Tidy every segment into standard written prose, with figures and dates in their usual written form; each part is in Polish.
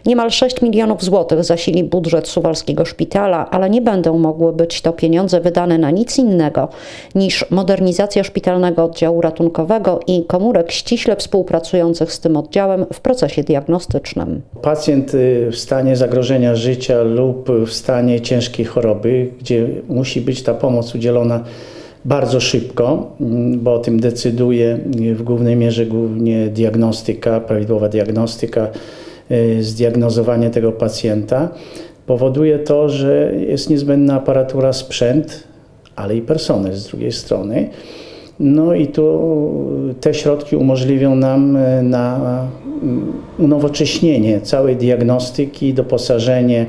Niemal 6 milionów złotych zasili budżet suwalskiego szpitala, ale nie będą mogły być to pieniądze wydane na nic innego niż modernizacja szpitalnego oddziału ratunkowego i komórek ściśle współpracujących z tym oddziałem w procesie diagnostycznym. Pacjent w stanie zagrożenia życia lub w stanie ciężkiej choroby, gdzie musi być ta pomoc udzielona bardzo szybko, bo o tym decyduje w głównej mierze głównie diagnostyka, prawidłowa diagnostyka, zdiagnozowanie tego pacjenta, powoduje to, że jest niezbędna aparatura, sprzęt, ale i personel z drugiej strony. No i tu te środki umożliwią nam na unowocześnienie całej diagnostyki, doposażenie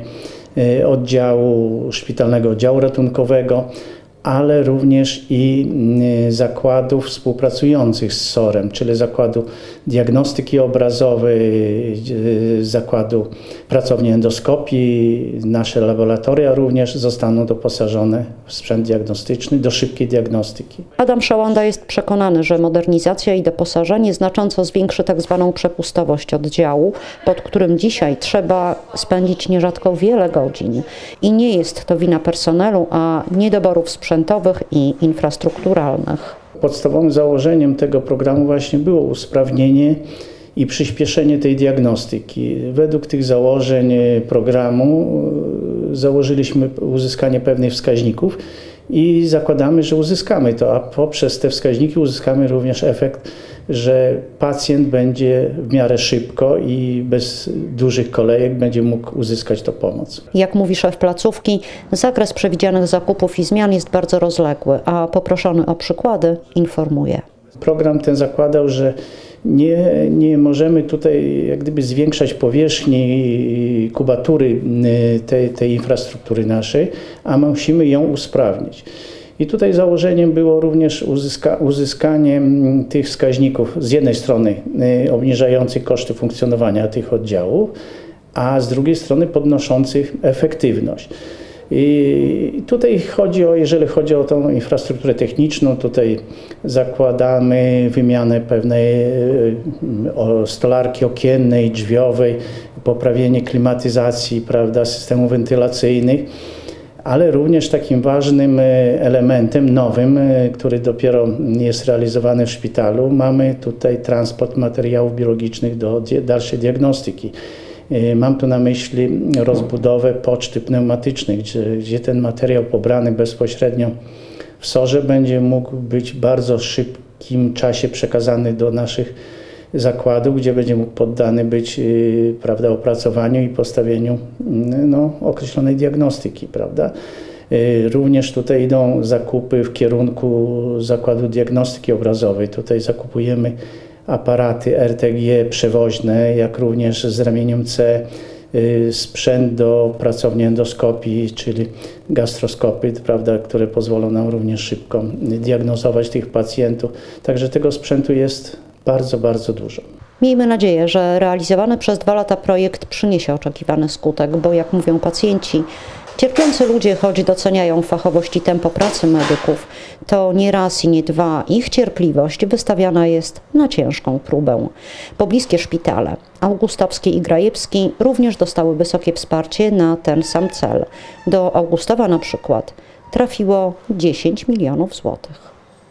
szpitalnego oddziału ratunkowego, ale również i zakładów współpracujących z SOR-em, czyli Zakładu Diagnostyki Obrazowej, Zakładu Pracowni Endoskopii. Nasze laboratoria również zostaną doposażone w sprzęt diagnostyczny do szybkiej diagnostyki. Adam Szałanda jest przekonany, że modernizacja i doposażenie znacząco zwiększy tzw. przepustowość oddziału, pod którym dzisiaj trzeba spędzić nierzadko wiele godzin. I nie jest to wina personelu, a niedoborów sprzętowych i infrastrukturalnych. Podstawowym założeniem tego programu właśnie było usprawnienie i przyspieszenie tej diagnostyki. Według tych założeń programu założyliśmy uzyskanie pewnych wskaźników i zakładamy, że uzyskamy to, a poprzez te wskaźniki uzyskamy również efekt, że pacjent będzie w miarę szybko i bez dużych kolejek będzie mógł uzyskać tę pomoc. Jak mówi szef placówki, zakres przewidzianych zakupów i zmian jest bardzo rozległy, a poproszony o przykłady informuje. Program ten zakładał, że nie możemy tutaj jak gdyby zwiększać powierzchni kubatury tej infrastruktury naszej, a musimy ją usprawnić. I tutaj założeniem było również uzyskanie tych wskaźników z jednej strony obniżających koszty funkcjonowania tych oddziałów, a z drugiej strony podnoszących efektywność. I tutaj jeżeli chodzi o tą infrastrukturę techniczną, tutaj zakładamy wymianę pewnej stolarki okiennej, drzwiowej, poprawienie klimatyzacji, prawda, systemów wentylacyjnych, ale również takim ważnym elementem nowym, który dopiero jest realizowany w szpitalu, mamy tutaj transport materiałów biologicznych do dalszej diagnostyki. Mam tu na myśli rozbudowę poczty pneumatycznej, gdzie ten materiał pobrany bezpośrednio w SOR-ze będzie mógł być w bardzo szybkim czasie przekazany do naszych zakładów, gdzie będzie mógł poddany być, prawda, opracowaniu i postawieniu określonej diagnostyki, prawda. Również tutaj idą zakupy w kierunku Zakładu Diagnostyki Obrazowej. Tutaj zakupujemy aparaty RTG przewoźne, jak również z ramieniem C sprzęt do pracowni endoskopii, czyli gastroskopy, prawda, które pozwolą nam również szybko diagnozować tych pacjentów. Także tego sprzętu jest bardzo, bardzo dużo. Miejmy nadzieję, że realizowany przez 2 lata projekt przyniesie oczekiwany skutek, bo jak mówią pacjenci, cierpiący ludzie, choć doceniają fachowość i tempo pracy medyków, to nie raz i nie dwa ich cierpliwość wystawiana jest na ciężką próbę. Pobliskie szpitale, Augustowski i Grajewski, również dostały wysokie wsparcie na ten sam cel. Do Augustowa na przykład trafiło 10 milionów złotych.